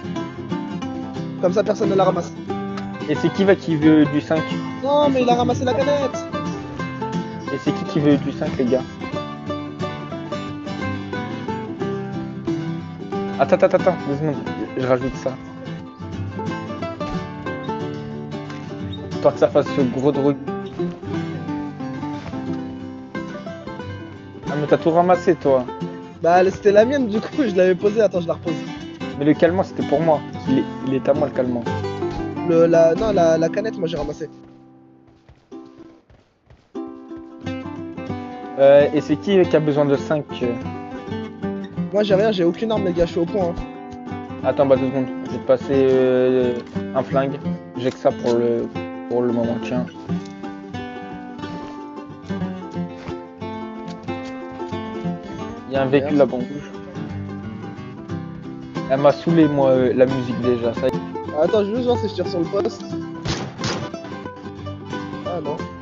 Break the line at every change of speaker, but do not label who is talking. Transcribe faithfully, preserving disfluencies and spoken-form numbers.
Comme ça, personne ne la ramasse.
Et c'est qui va qui veut du cinq?
Non, mais il a ramassé la canette.
Et c'est qui qui veut du cinq, les gars? Attends, attends, attends, deux secondes, je rajoute ça. Histoire que ça fasse ce gros truc. Ah, mais t'as tout ramassé, toi.
Bah, c'était la mienne, du coup, je l'avais posé. Attends, je la repose.
Mais le calmant, c'était pour moi. Il est, il est à moi, le calmant.
Le, la, non, la, la canette, moi, j'ai ramassé.
Euh, et c'est qui qui a besoin de cinq?
Moi, j'ai rien, j'ai aucune arme, les gars, je suis au point. Hein.
Attends, bah deux secondes. Je vais te passer euh, un flingue. J'ai que ça pour le, pour le moment, tiens. Il y a un véhicule là-bas en rouge. Elle m'a saoulé, moi, euh, la musique déjà. Ça y est.
Attends, je veux juste voir si je tire sur le poste. Ah non.